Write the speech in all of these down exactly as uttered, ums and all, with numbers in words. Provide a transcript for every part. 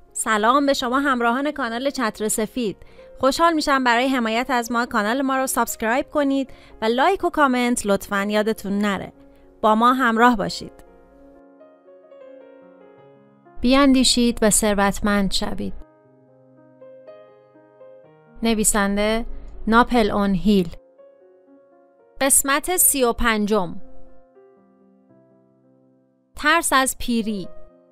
سلام به شما همراهان کانال چتر سفید. خوشحال میشم برای حمایت از ما کانال ما رو سابسکرایب کنید و لایک و کامنت لطفاً یادتون نره. با ما همراه باشید. بیاندیشید و ثروتمند شوید. نویسنده ناپل اون هیل. قسمت سی و پنجم. ترس از پیری.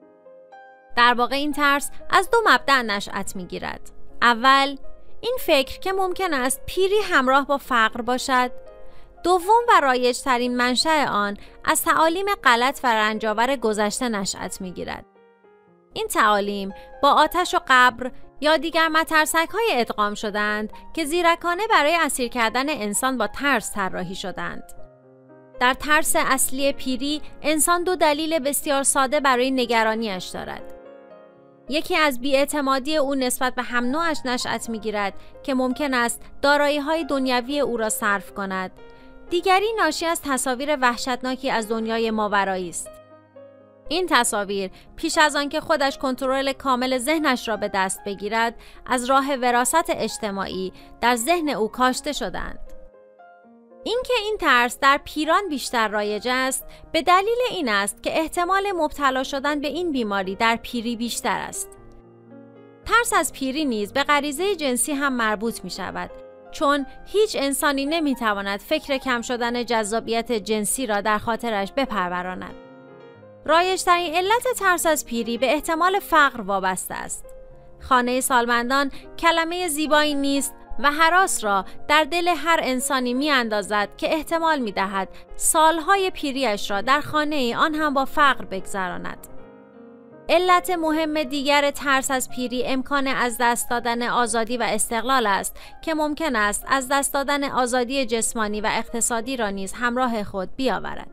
در واقع این ترس از دو مبدأ نشأت می‌گیرد. اول، این فکر که ممکن است پیری همراه با فقر باشد. دوم و رایج‌ترین منشأ آن از تعالیم غلط و رنجاور گذشته نشأت می‌گیرد. این تعالیم با آتش و قبر یا دیگر مترسک‌های ادغام شدند که زیرکانه برای اسیر کردن انسان با ترس طراحی شدند. در ترس اصلی پیری، انسان دو دلیل بسیار ساده برای نگرانیش دارد. یکی از بی‌اعتمادی او نسبت به هم نوعش نشأت می‌گیرد که ممکن است دارایی‌های دنیوی او را صرف کند. دیگری ناشی از تصاویر وحشتناکی از دنیای ماورایی است. این تصاویر پیش از آن که خودش کنترل کامل ذهنش را به دست بگیرد، از راه وراثت اجتماعی در ذهن او کاشته شدند. اینکه این ترس در پیران بیشتر رایج است، به دلیل این است که احتمال مبتلا شدن به این بیماری در پیری بیشتر است. ترس از پیری نیز به غریزه جنسی هم مربوط می شود، چون هیچ انسانی نمی تواند فکر کم شدن جذابیت جنسی را در خاطرش بپروراند. رایج‌ترین علت ترس از پیری به احتمال فقر وابسته است. خانه سالمندان کلمه زیبایی نیست و هراس را در دل هر انسانی می اندازد که احتمال می دهد سالهای پیریش را در خانه آن هم با فقر بگذراند. علت مهم دیگر ترس از پیری امکان از دست دادن آزادی و استقلال است که ممکن است از دست دادن آزادی جسمانی و اقتصادی را نیز همراه خود بیاورد.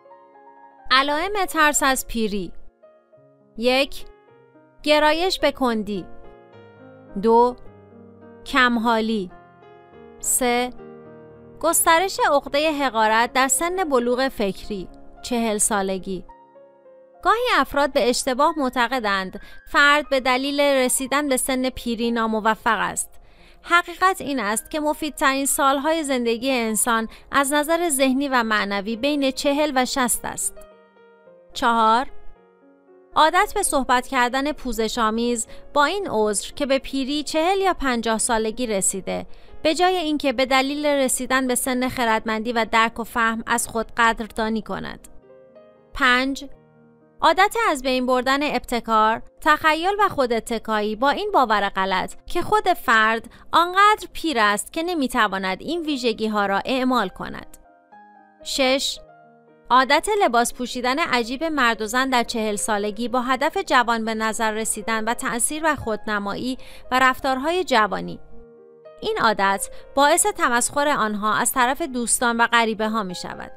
علائم ترس از پیری: یک. گرایش به کندی. دو. کمحالی. سه. گسترش عقده حقارت در سن بلوغ فکری، چهل سالگی. گاهی افراد به اشتباه معتقدند فرد به دلیل رسیدن به سن پیری ناموفق است. حقیقت این است که مفیدترین سالهای زندگی انسان از نظر ذهنی و معنوی بین چهل و شصت است. چهار. عادت به صحبت کردن پوزش‌آمیز با این عذر که به پیری چهل یا پنجاه سالگی رسیده، به جای اینکه به دلیل رسیدن به سن خردمندی و درک و فهم از خود قدردانی کند. پنج. عادت از بین بردن ابتکار، تخیل و خوداتکایی با این باور غلط که خود فرد آنقدر پیر است که نمیتواند این ویژگی‌ها را اعمال کند. شش. عادت لباس پوشیدن عجیب مرد و زن در چهل سالگی با هدف جوان به نظر رسیدن و تأثیر و خودنمایی و رفتارهای جوانی. این عادت باعث تمسخر آنها از طرف دوستان و غریبه ها می شود.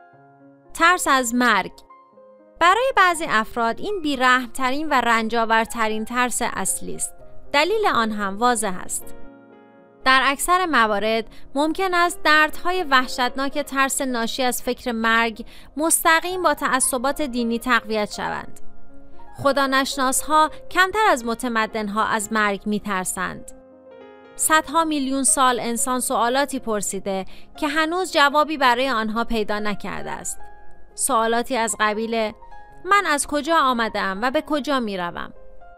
ترس از مرگ. برای بعضی افراد این بی‌رحم‌ترین و رنجاورترین ترس اصلی است. دلیل آن هم واضح است. در اکثر موارد ممکن است دردهای وحشتناک ترس ناشی از فکر مرگ مستقیم با تعصبات دینی تقویت شوند. خدانشناس‌ها کمتر از متمدن‌ها از مرگ می‌ترسند. صدها میلیون سال انسان سوالاتی پرسیده که هنوز جوابی برای آنها پیدا نکرده است. سوالاتی از قبیل من از کجا آمدم و به کجا می‌روم؟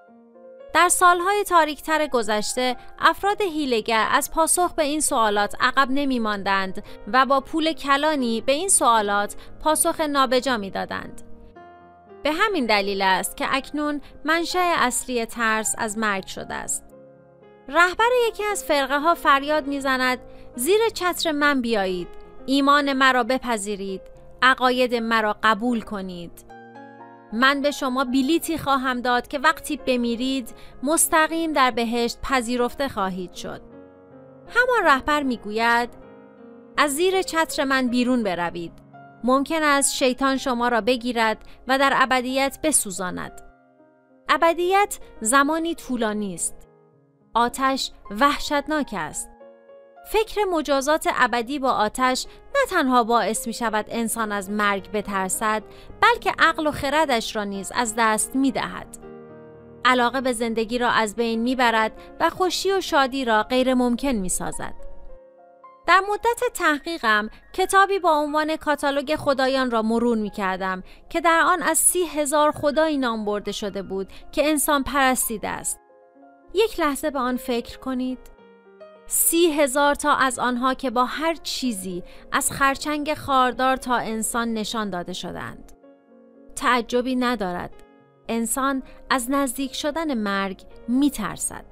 در سالهای تاریک‌تر گذشته، افراد حیله‌گر از پاسخ به این سوالات عقب نمی‌ماندند و با پول کلانی به این سوالات پاسخ نابجا می‌دادند. به همین دلیل است که اکنون منشأ اصلی ترس از مرگ شده است. رهبر یکی از فرقه‌ها فریاد می‌زند زیر چتر من بیایید، ایمان مرا بپذیرید، عقاید مرا قبول کنید. من به شما بلیطی خواهم داد که وقتی بمیرید مستقیم در بهشت پذیرفته خواهید شد. همان رهبر میگوید از زیر چتر من بیرون بروید. ممکن است شیطان شما را بگیرد و در ابدیت بسوزاند. ابدیت زمانی طولانی است. آتش وحشتناک است. فکر مجازات ابدی با آتش نه تنها باعث می شود انسان از مرگ بترسد، بلکه عقل و خردش را نیز از دست می دهد. علاقه به زندگی را از بین میبرد و خوشی و شادی را غیر ممکن میسازد. در مدت تحقیقم کتابی با عنوان کاتالوگ خدایان را مرور می کردم که در آن از سی هزار خدایی نام برده شده بود که انسان پرستیده است. یک لحظه به آن فکر کنید. سی هزار تا از آنها که با هر چیزی از خرچنگ خاردار تا انسان نشان داده شدند. تعجبی ندارد. انسان از نزدیک شدن مرگ می ترسد.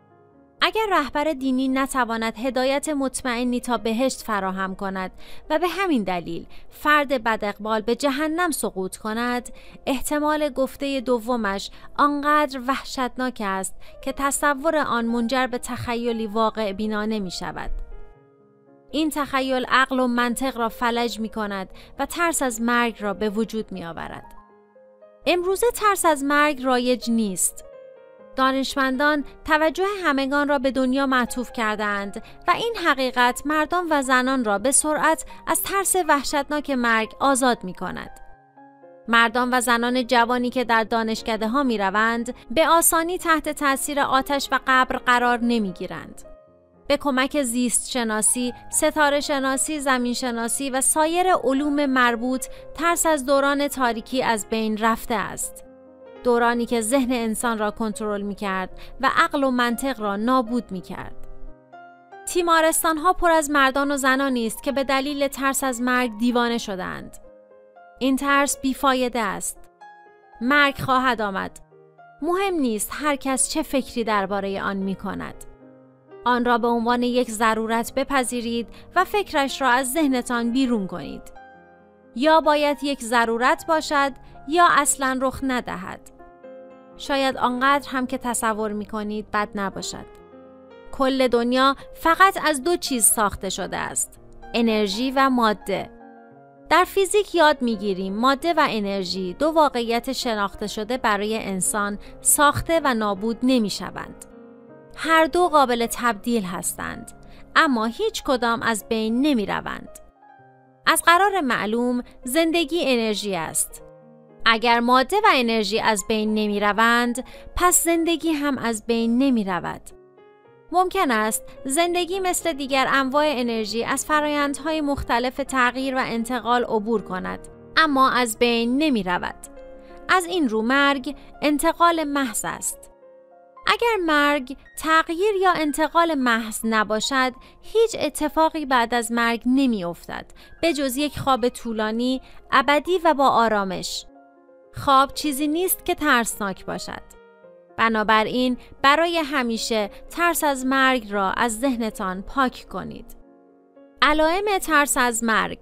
اگر رهبر دینی نتواند هدایت مطمئنی تا بهشت فراهم کند و به همین دلیل فرد بداقبال به جهنم سقوط کند، احتمال گفته دومش آنقدر وحشتناک است که تصور آن منجر به تخیلی واقع بینانه می شود. این تخیل عقل و منطق را فلج می کند و ترس از مرگ را به وجود می آورد. امروزه ترس از مرگ رایج نیست. دانشمندان توجه همگان را به دنیا معطوف کردند و این حقیقت مردان و زنان را به سرعت از ترس وحشتناک مرگ آزاد می کند. مردان و زنان جوانی که در دانشکده ها می روند به آسانی تحت تاثیر آتش و قبر قرار نمی گیرند. به کمک زیست شناسی، ستاره شناسی، زمین شناسی و سایر علوم مربوط ترس از دوران تاریکی از بین رفته است. دورانی که ذهن انسان را کنترل می کرد و عقل و منطق را نابود می کرد. تیمارستان ها پر از مردان و زنانی است که به دلیل ترس از مرگ دیوانه شدند. این ترس بیفایده است. مرگ خواهد آمد. مهم نیست هر کس چه فکری درباره آن می کند. آن را به عنوان یک ضرورت بپذیرید و فکرش را از ذهنتان بیرون کنید. یا باید یک ضرورت باشد یا اصلاً رخ ندهد. شاید آنقدر هم که تصور می کنید بد نباشد. کل دنیا فقط از دو چیز ساخته شده است: انرژی و ماده. در فیزیک یاد می گیریم ماده و انرژی دو واقعیت شناخته شده برای انسان ساخته و نابود نمی شوند. هر دو قابل تبدیل هستند، اما هیچ کدام از بین نمی روند. از قرار معلوم زندگی انرژی است. اگر ماده و انرژی از بین نمی روند، پس زندگی هم از بین نمی رود. ممکن است زندگی مثل دیگر انواع انرژی از فرایندهای مختلف تغییر و انتقال عبور کند، اما از بین نمی رود. از این رو مرگ انتقال محض است. اگر مرگ تغییر یا انتقال محض نباشد، هیچ اتفاقی بعد از مرگ نمی افتد به جز یک خواب طولانی، ابدی و با آرامش. خواب چیزی نیست که ترسناک باشد. بنابراین برای همیشه ترس از مرگ را از ذهنتان پاک کنید. علائم ترس از مرگ: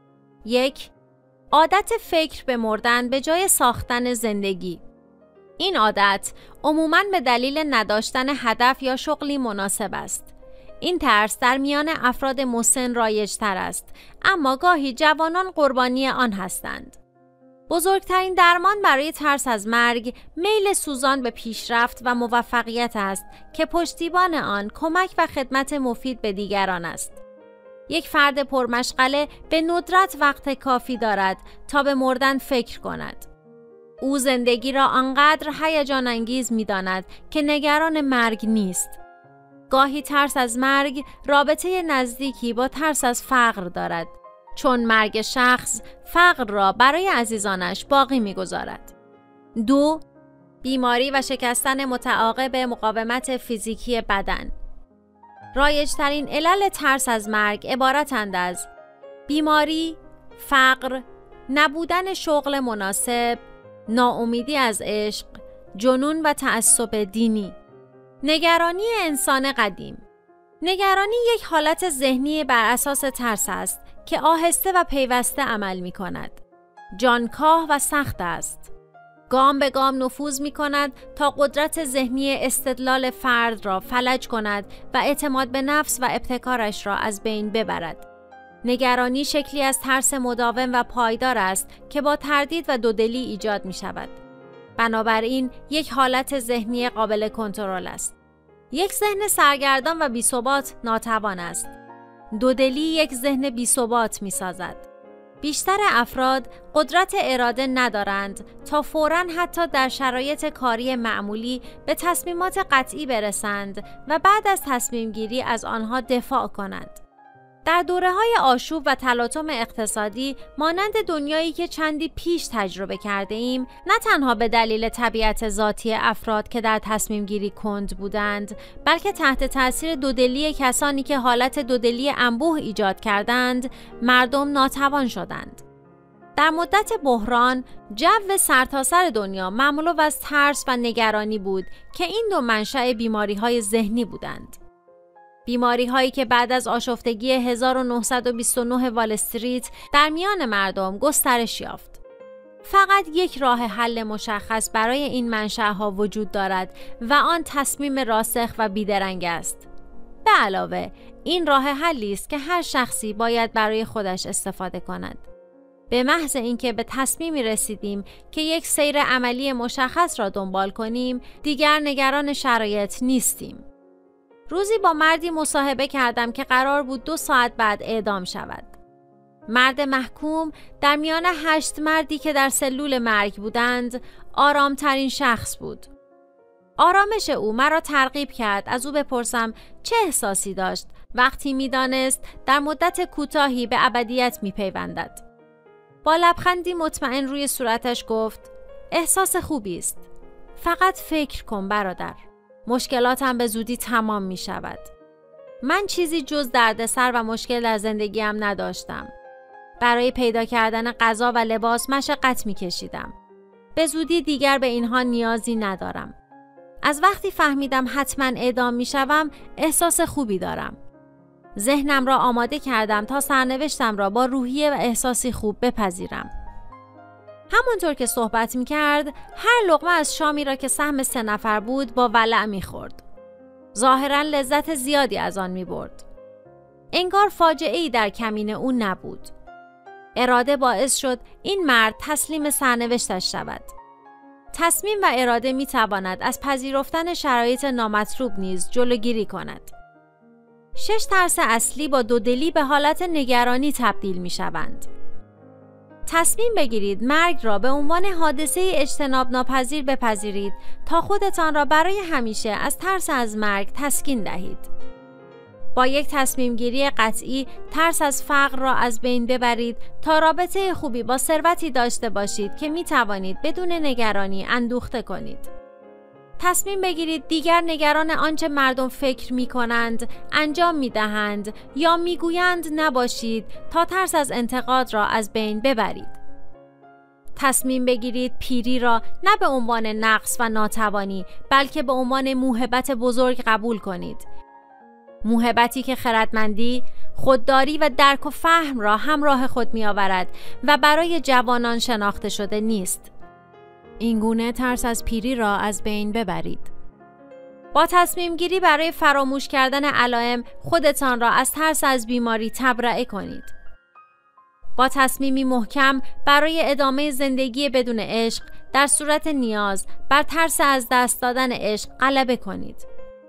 یک، عادت فکر به مردن به جای ساختن زندگی. این عادت عموماً به دلیل نداشتن هدف یا شغلی مناسب است. این ترس در میان افراد مسن رایج‌تر است، اما گاهی جوانان قربانی آن هستند. بزرگترین درمان برای ترس از مرگ میل سوزان به پیشرفت و موفقیت است که پشتیبان آن کمک و خدمت مفید به دیگران است. یک فرد پرمشغله به ندرت وقت کافی دارد تا به مردن فکر کند. او زندگی را آنقدر هیجان انگیز می داند که نگران مرگ نیست. گاهی ترس از مرگ رابطه نزدیکی با ترس از فقر دارد، چون مرگ شخص فقر را برای عزیزانش باقی می گذارد. دو، بیماری و شکستن متعاقب مقاومت فیزیکی بدن. رایج‌ترین علل ترس از مرگ عبارتند از بیماری، فقر، نبودن شغل مناسب، ناامیدی از عشق، جنون و تعصب دینی. نگرانی انسان قدیم. نگرانی یک حالت ذهنی بر اساس ترس است که آهسته و پیوسته عمل می کند. جانکاه و سخت است. گام به گام نفوذ می کند تا قدرت ذهنی استدلال فرد را فلج کند و اعتماد به نفس و ابتکارش را از بین ببرد. نگرانی شکلی از ترس مداوم و پایدار است که با تردید و دودلی ایجاد می شود. بنابراین یک حالت ذهنی قابل کنترل است. یک ذهن سرگردان و بی‌ثبات ناتوان است. دودلی یک ذهن بی‌ثبات می سازد. بیشتر افراد قدرت اراده ندارند تا فوراً حتی در شرایط کاری معمولی به تصمیمات قطعی برسند و بعد از تصمیم گیری از آنها دفاع کنند. در دوره‌های آشوب و تلاطم اقتصادی مانند دنیایی که چندی پیش تجربه کرده ایم، نه تنها به دلیل طبیعت ذاتی افراد که در تصمیم گیری کند بودند، بلکه تحت تأثیر دودلی کسانی که حالت دودلی انبوه ایجاد کردند، مردم ناتوان شدند. در مدت بحران، جو سرتاسر دنیا مملو از ترس و نگرانی بود که این دو منشأ بیماری‌های ذهنی بودند. بیماری هایی که بعد از آشفتگی هزار و نهصد و بیست و نه وال استریت در میان مردم گسترش یافت. فقط یک راه حل مشخص برای این منشأها وجود دارد و آن تصمیم راسخ و بیدرنگ است. به علاوه این راه حلی است که هر شخصی باید برای خودش استفاده کند. به محض اینکه به تصمیمی رسیدیم که یک سیر عملی مشخص را دنبال کنیم، دیگر نگران شرایط نیستیم. روزی با مردی مصاحبه کردم که قرار بود دو ساعت بعد اعدام شود. مرد محکوم در میان هشت مردی که در سلول مرگ بودند، آرامترین شخص بود. آرامش او مرا ترغیب کرد از او بپرسم چه احساسی داشت وقتی می‌دانست در مدت کوتاهی به ابدیت می‌پیوندد. با لبخندی مطمئن روی صورتش گفت: احساس خوبی است. فقط فکر کن برادر. مشکلاتم به زودی تمام می شود. من چیزی جز دردسر و مشکل در زندگیم نداشتم. برای پیدا کردن غذا و لباس مشقت می کشیدم. به زودی دیگر به اینها نیازی ندارم. از وقتی فهمیدم حتما اعدام می شوم، احساس خوبی دارم. ذهنم را آماده کردم تا سرنوشتم را با روحیه و احساسی خوب بپذیرم. همونطور که صحبت می کرد، هر لقمه از شامی را که سهم سه نفر بود با ولع می خورد. ظاهراً لذت زیادی از آن می برد. انگار فاجعه‌ای در کمین او نبود. اراده باعث شد این مرد تسلیم سرنوشتش شود. تصمیم و اراده می تواند از پذیرفتن شرایط نامطلوب نیز جلوگیری کند. شش ترس اصلی با دودلی به حالت نگرانی تبدیل می شوند. تصمیم بگیرید مرگ را به عنوان حادثه اجتناب ناپذیر بپذیرید تا خودتان را برای همیشه از ترس از مرگ تسکین دهید. با یک تصمیم گیری قطعی ترس از فقر را از بین ببرید تا رابطه خوبی با ثروتی داشته باشید که می توانید بدون نگرانی اندوخته کنید. تصمیم بگیرید دیگر نگران آنچه مردم فکر می کنند، انجام می دهند یا می گویند نباشید تا ترس از انتقاد را از بین ببرید. تصمیم بگیرید پیری را نه به عنوان نقص و ناتوانی بلکه به عنوان موهبت بزرگ قبول کنید. موهبتی که خردمندی، خودداری و درک و فهم را همراه خود می آورد و برای جوانان شناخته شده نیست. این گونه ترس از پیری را از بین ببرید. با تصمیم گیری برای فراموش کردن علائم خودتان را از ترس از بیماری تبرئه کنید. با تصمیمی محکم برای ادامه زندگی بدون عشق در صورت نیاز بر ترس از دست دادن عشق غلبه کنید.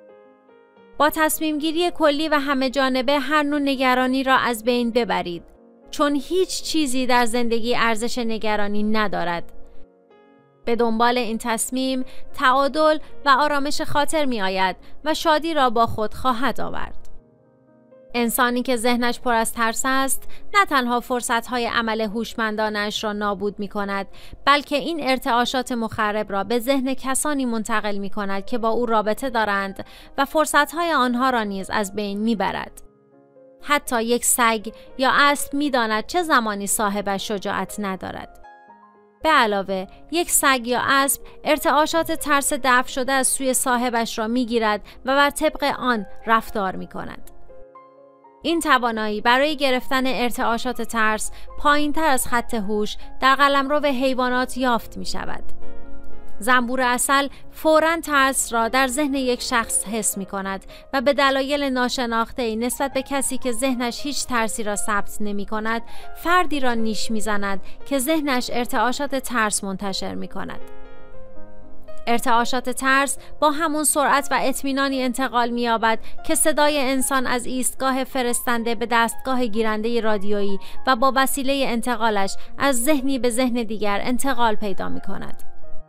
با تصمیم گیری کلی و همه جانبه هر نوع نگرانی را از بین ببرید، چون هیچ چیزی در زندگی ارزش نگرانی ندارد. به دنبال این تصمیم تعادل و آرامش خاطر می آید و شادی را با خود خواهد آورد. انسانی که ذهنش پر از ترس است نه تنها فرصت‌های عمل هوشمندانش را نابود می کند، بلکه این ارتعاشات مخرب را به ذهن کسانی منتقل می کند که با او رابطه دارند و فرصت‌های آنها را نیز از بین می برد. حتی یک سگ یا اسب می داند چه زمانی صاحبش شجاعت ندارد. به علاوه یک سگ یا اسب ارتعاشات ترس دفع شده از سوی صاحبش را می گیرد و بر طبق آن رفتار می کند. این توانایی برای گرفتن ارتعاشات ترس پایین تر از خط هوش در قلمرو حیوانات یافت می شود. زنبور عسل فوراً ترس را در ذهن یک شخص حس می کند و به دلایل ناشناخته‌ای نسبت به کسی که ذهنش هیچ ترسی را ثبت نمی کند فردی را نیش می زند که ذهنش ارتعاشات ترس منتشر می کند. ارتعاشات ترس با همون سرعت و اطمینانی انتقال می‌یابد که صدای انسان از ایستگاه فرستنده به دستگاه گیرنده رادیویی و با وسیله انتقالش از ذهنی به ذهن دیگر انتقال پیدا می‌کند.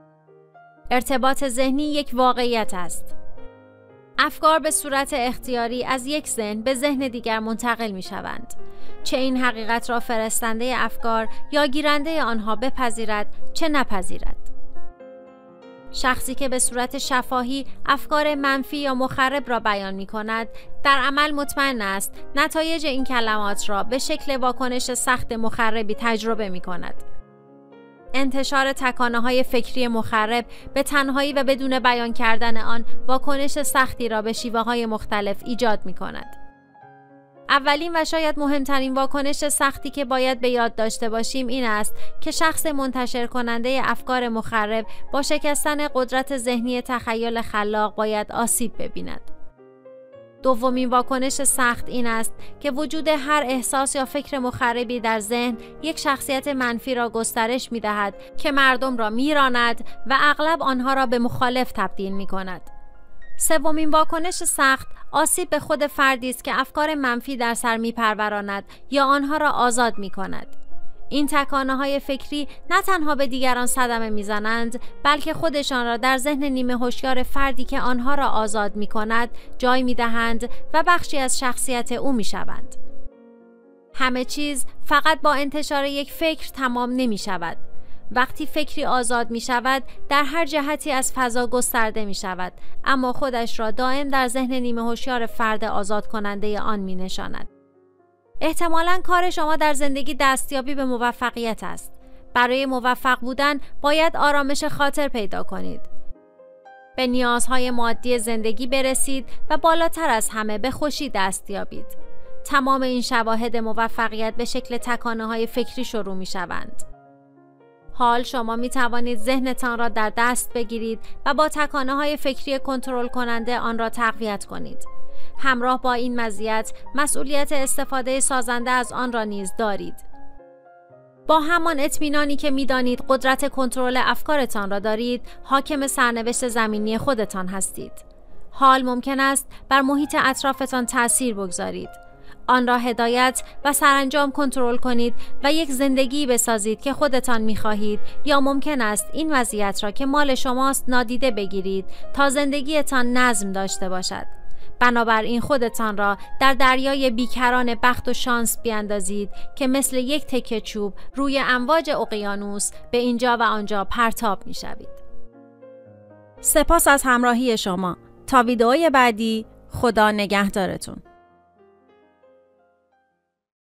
ارتباط ذهنی یک واقعیت است. افکار به صورت اختیاری از یک ذهن به ذهن دیگر منتقل می‌شوند. چه این حقیقت را فرستنده افکار یا گیرنده آنها بپذیرد چه نپذیرد. شخصی که به صورت شفاهی افکار منفی یا مخرب را بیان می کند، در عمل مطمئن است نتایج این کلمات را به شکل واکنش سخت مخربی تجربه می کند. انتشار تکانه‌های فکری مخرب به تنهایی و بدون بیان کردن آن واکنش سختی را به شیوه‌های مختلف ایجاد می کند. اولین و شاید مهمترین واکنش سختی که باید به یاد داشته باشیم این است که شخص منتشر کننده افکار مخرب با شکستن قدرت ذهنی تخیل خلاق باید آسیب ببیند. دومین واکنش سخت این است که وجود هر احساس یا فکر مخربی در ذهن یک شخصیت منفی را گسترش می دهد که مردم را می راند و اغلب آنها را به مخالف تبدیل می کند. سومین واکنش سخت آسیب به خود فردی است که افکار منفی در سر می‌پروراند یا آنها را آزاد می‌کند. این تکانه‌های فکری نه تنها به دیگران صدمه می‌زنند، بلکه خودشان را در ذهن نیمه هوشیار فردی که آنها را آزاد می‌کند جای می‌دهند و بخشی از شخصیت او می‌شوند. همه چیز فقط با انتشار یک فکر تمام نمی‌شود. وقتی فکری آزاد می شود در هر جهتی از فضا گسترده می شود، اما خودش را دائم در ذهن نیمه هوشیار فرد آزاد کننده آن می نشاند. احتمالاً کار شما در زندگی دستیابی به موفقیت است. برای موفق بودن باید آرامش خاطر پیدا کنید. به نیازهای مادی زندگی برسید و بالاتر از همه به خوشی دست یابید. تمام این شواهد موفقیت به شکل تکانه‌های فکری شروع می شوند. حال شما می توانید ذهنتان را در دست بگیرید و با تکانه‌های فکری کنترل کننده آن را تقویت کنید. همراه با این مزیت مسئولیت استفاده سازنده از آن را نیز دارید. با همان اطمینانی که می دانید قدرت کنترل افکارتان را دارید، حاکم سرنوشت زمینی خودتان هستید. حال ممکن است بر محیط اطرافتان تأثیر بگذارید. آن را هدایت و سرانجام کنترل کنید و یک زندگی بسازید که خودتان می‌خواهید، یا ممکن است این وضعیت را که مال شماست نادیده بگیرید تا زندگیتان نظم داشته باشد. بنابراین خودتان را در دریای بیکران بخت و شانس بیاندازید که مثل یک تکه چوب روی امواج اقیانوس به اینجا و آنجا پرتاب می‌شوید. سپاس از همراهی شما. تا ویدئوی بعدی، خدا نگهدارتون.